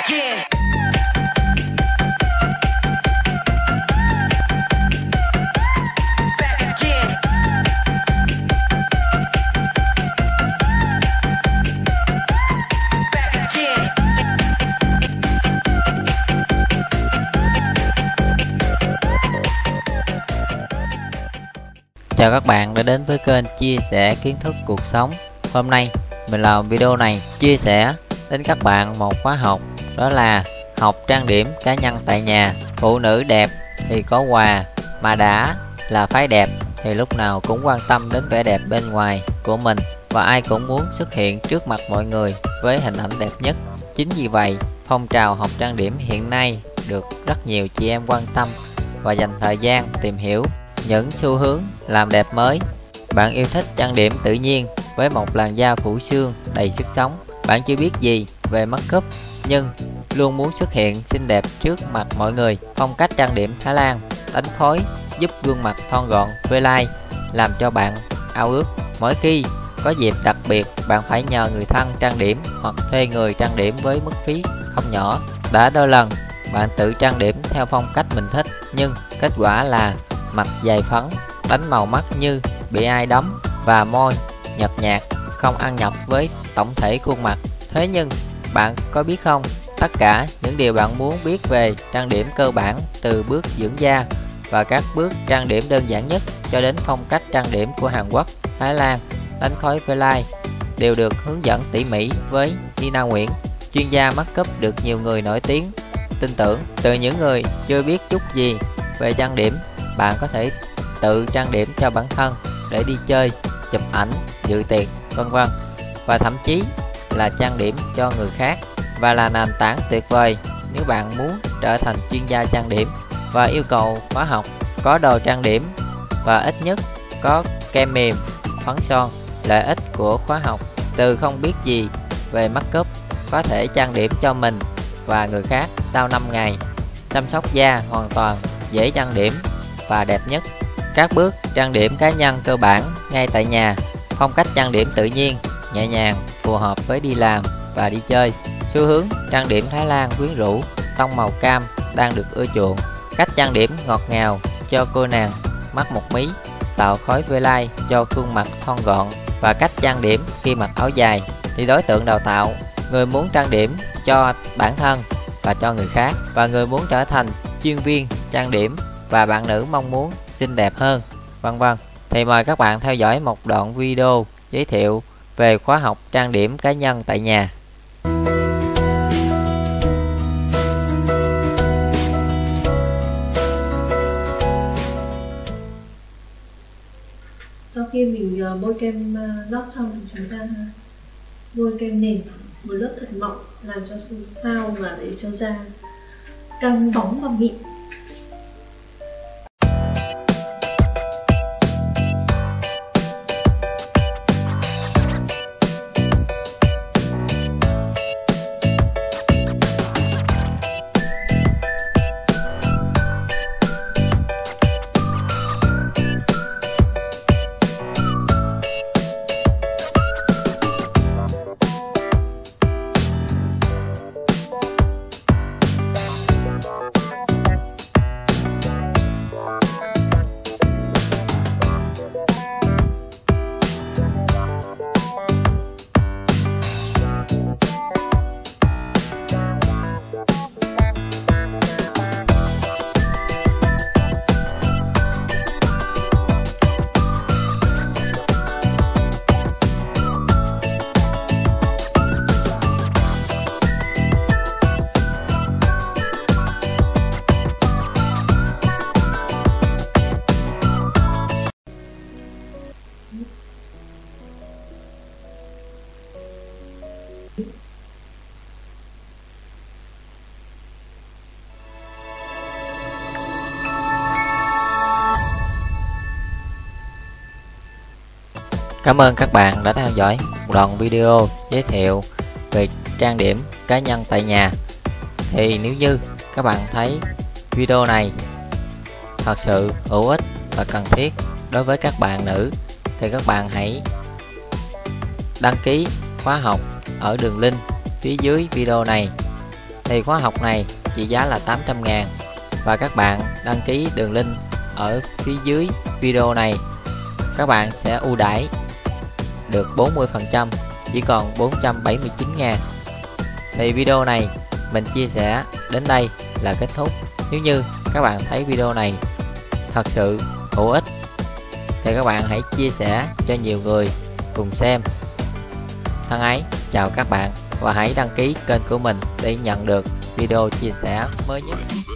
again. Back again. Back again. Chào các bạn đã đến với kênh chia sẻ kiến thức cuộc sống. Hôm nay mình làm video này chia sẻ đến các bạn một khóa học, đó là học trang điểm cá nhân tại nhà. Phụ nữ đẹp thì có quà, mà đã là phái đẹp thì lúc nào cũng quan tâm đến vẻ đẹp bên ngoài của mình, và ai cũng muốn xuất hiện trước mặt mọi người với hình ảnh đẹp nhất. Chính vì vậy, phong trào học trang điểm hiện nay được rất nhiều chị em quan tâm và dành thời gian tìm hiểu những xu hướng làm đẹp mới. Bạn yêu thích trang điểm tự nhiên với một làn da phủ sương đầy sức sống. Bạn chưa biết gì về make up nhưng luôn muốn xuất hiện xinh đẹp trước mặt mọi người. Phong cách trang điểm Thái Lan đánh khói giúp gương mặt thon gọn, phê lai, làm cho bạn ao ước. Mỗi khi có dịp đặc biệt, bạn phải nhờ người thân trang điểm hoặc thuê người trang điểm với mức phí không nhỏ. Đã đôi lần bạn tự trang điểm theo phong cách mình thích, nhưng kết quả là mặt dày phấn, đánh màu mắt như bị ai đấm, và môi nhợt nhạt, không ăn nhập với tổng thể khuôn mặt. Thế nhưng bạn có biết không, tất cả những điều bạn muốn biết về trang điểm cơ bản, từ bước dưỡng da và các bước trang điểm đơn giản nhất cho đến phong cách trang điểm của Hàn Quốc, Thái Lan, đánh khói phê lai, đều được hướng dẫn tỉ mỉ với Nina Nguyễn, chuyên gia make up được nhiều người nổi tiếng tin tưởng. Từ những người chưa biết chút gì về trang điểm, bạn có thể tự trang điểm cho bản thân để đi chơi, chụp ảnh, dự tiệc, vân vân, và thậm chí là trang điểm cho người khác, và là nền tảng tuyệt vời nếu bạn muốn trở thành chuyên gia trang điểm. Và yêu cầu khóa học có đồ trang điểm và ít nhất có kem mềm, phấn son. Lợi ích của khóa học: từ không biết gì về make up có thể trang điểm cho mình và người khác sau 5 ngày, chăm sóc da hoàn toàn, dễ trang điểm và đẹp nhất. Các bước trang điểm cá nhân cơ bản ngay tại nhà. Phong cách trang điểm tự nhiên, nhẹ nhàng, phù hợp với đi làm và đi chơi. Xu hướng trang điểm Thái Lan quyến rũ, tông màu cam đang được ưa chuộng. Cách trang điểm ngọt ngào cho cô nàng mắt một mí, tạo khói vê lai cho khuôn mặt thon gọn. Và cách trang điểm khi mặc áo dài. Thì đối tượng đào tạo: người muốn trang điểm cho bản thân và cho người khác, và người muốn trở thành chuyên viên trang điểm, và bạn nữ mong muốn xinh đẹp hơn, vân vân. Thì mời các bạn theo dõi một đoạn video giới thiệu về khóa học trang điểm cá nhân tại nhà. Sau khi mình bôi kem lót xong thì chúng ta bôi kem nền một lớp thật mỏng, làm cho sao và để cho da căng bóng và mịn. Cảm ơn các bạn đã theo dõi một đoạn video giới thiệu về trang điểm cá nhân tại nhà. Thì nếu như các bạn thấy video này thật sự hữu ích và cần thiết đối với các bạn nữ, thì các bạn hãy đăng ký khóa học ở đường link phía dưới video này Thì khóa học này trị giá là 800.000 và các bạn đăng ký đường link ở phía dưới video này, các bạn sẽ ưu đãi được 40%, chỉ còn 479.000. Thì video này mình chia sẻ đến đây là kết thúc. Nếu như các bạn thấy video này thật sự hữu ích thì các bạn hãy chia sẻ cho nhiều người cùng xem. Thân ái chào các bạn và hãy đăng ký kênh của mình để nhận được video chia sẻ mới nhất.